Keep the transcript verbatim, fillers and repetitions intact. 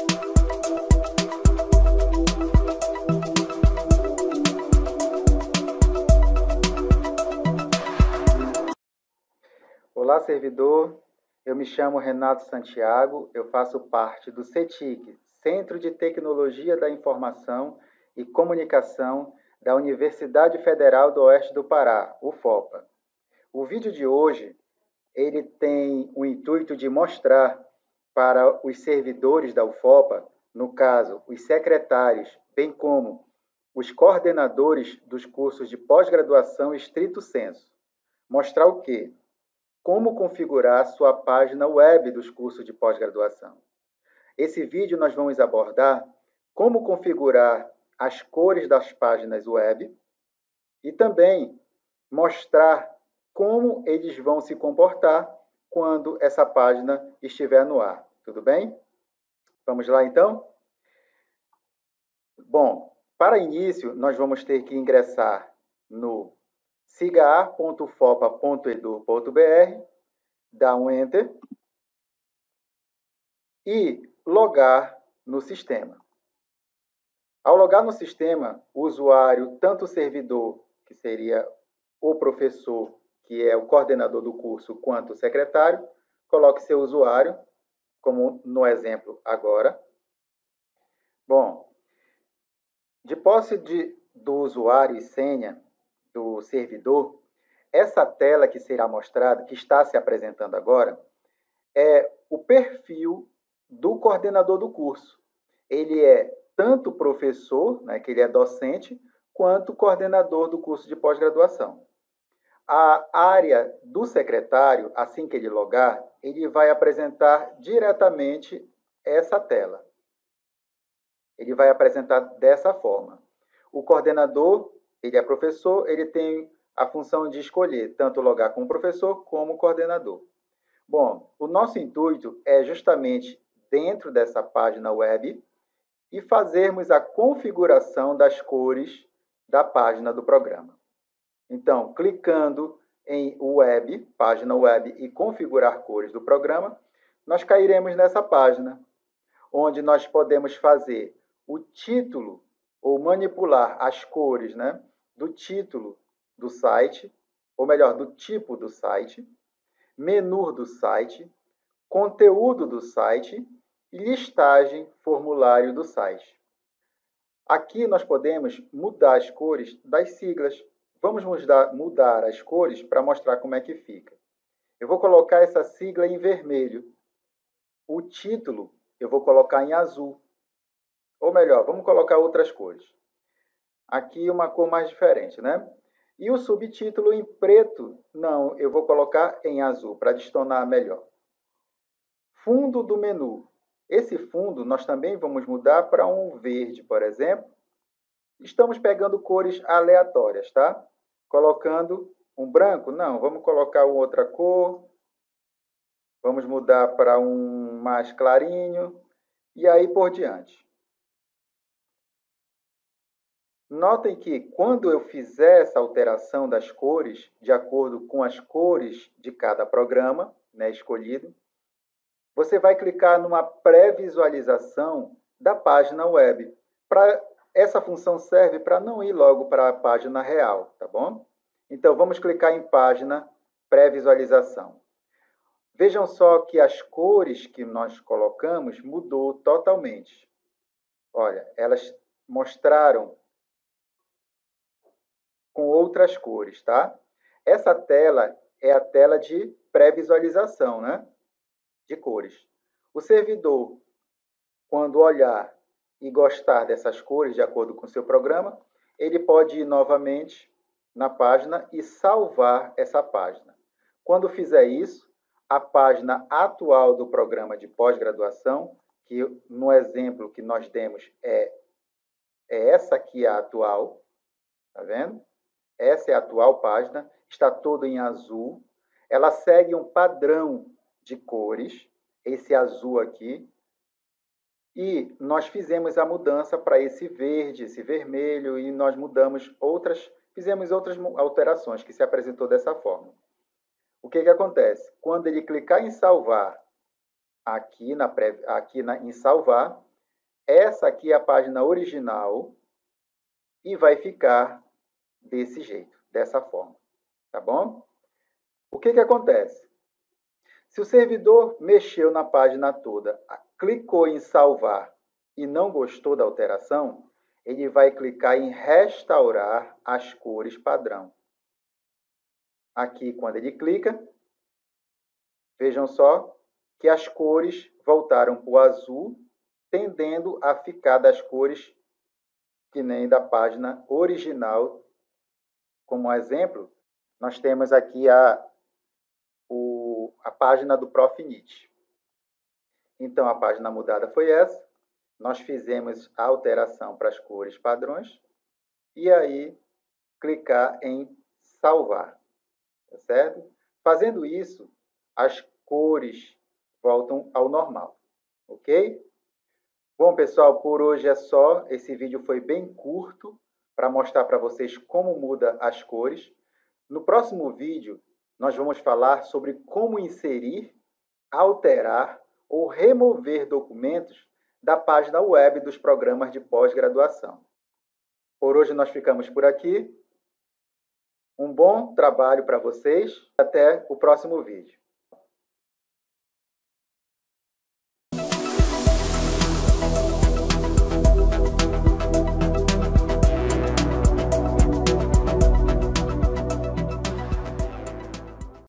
Olá, servidor. Eu me chamo Renato Santiago, eu faço parte do CETIC, Centro de Tecnologia da Informação e Comunicação da Universidade Federal do Oeste do Pará, U F O P A. O vídeo de hoje, ele tem o intuito de mostrar para os servidores da U F O P A, no caso, os secretários, bem como os coordenadores dos cursos de pós-graduação estrito sensu, mostrar o quê? Como configurar sua página web dos cursos de pós-graduação. Esse vídeo nós vamos abordar como configurar as cores das páginas web e também mostrar como eles vão se comportar quando essa página estiver no ar. Tudo bem? Vamos lá, então? Bom, para início, nós vamos ter que ingressar no siga ponto fopa ponto edu ponto br, dar um Enter e logar no sistema. Ao logar no sistema, o usuário, tanto o servidor, que seria o professor, que é o coordenador do curso, quanto o secretário, coloque seu usuário, como no exemplo agora. Bom, de posse de, do usuário e senha do servidor, essa tela que será mostrada, que está se apresentando agora, é o perfil do coordenador do curso. Ele é tanto professor, né, que ele é docente, quanto coordenador do curso de pós-graduação. A área do secretário, assim que ele logar, ele vai apresentar diretamente essa tela. Ele vai apresentar dessa forma. O coordenador, ele é professor, ele tem a função de escolher tanto logar como professor como coordenador. Bom, o nosso intuito é justamente dentro dessa página web e fazermos a configuração das cores da página do programa. Então, clicando em web, página web e configurar cores do programa, nós cairemos nessa página, onde nós podemos fazer o título ou manipular as cores, né, do título do site, ou melhor, do tipo do site, menu do site, conteúdo do site e listagem formulário do site. Aqui nós podemos mudar as cores das siglas. Vamos mudar, mudar as cores para mostrar como é que fica. Eu vou colocar essa sigla em vermelho. O título eu vou colocar em azul. Ou melhor, vamos colocar outras cores. Aqui uma cor mais diferente, né? E o subtítulo em preto, não, eu vou colocar em azul, para destonar melhor. Fundo do menu. Esse fundo nós também vamos mudar para um verde, por exemplo. Estamos pegando cores aleatórias, tá? Colocando um branco, não, vamos colocar outra cor. Vamos mudar para um mais clarinho e aí por diante. Notem que quando eu fizer essa alteração das cores, de acordo com as cores de cada programa, né, escolhido, você vai clicar numa pré-visualização da página web. Pra, essa função serve para não ir logo para a página real, tá bom? Então, vamos clicar em página pré-visualização. Vejam só que as cores que nós colocamos mudou totalmente. Olha, elas mostraram com outras cores, tá? Essa tela é a tela de pré-visualização, né? De cores. O servidor, quando olhar e gostar dessas cores de acordo com o seu programa, ele pode ir novamente na página e salvar essa página. Quando fizer isso, a página atual do programa de pós-graduação, que no exemplo que nós demos é, é essa aqui a atual, tá vendo? Essa é a atual página, está toda em azul. Ela segue um padrão de cores, esse azul aqui. E nós fizemos a mudança para esse verde, esse vermelho, e nós mudamos outras, fizemos outras alterações que se apresentou dessa forma. O que que acontece? Quando ele clicar em salvar, aqui, na, aqui na, em salvar, essa aqui é a página original e vai ficar desse jeito, dessa forma, tá bom? O que que acontece? Se o servidor mexeu na página toda, clicou em salvar e não gostou da alteração, ele vai clicar em restaurar as cores padrão. Aqui, quando ele clica, vejam só que as cores voltaram para o azul, tendendo a ficar das cores que nem da página original. Como exemplo, nós temos aqui a, o, a página do Prof Nit. Então, a página mudada foi essa. Nós fizemos a alteração para as cores padrões e aí clicar em salvar, tá certo? Fazendo isso, as cores voltam ao normal, ok? Bom, pessoal, por hoje é só. Esse vídeo foi bem curto para mostrar para vocês como muda as cores. No próximo vídeo, nós vamos falar sobre como inserir, alterar ou remover documentos da página web dos programas de pós-graduação. Por hoje nós ficamos por aqui. Um bom trabalho para vocês. Até o próximo vídeo.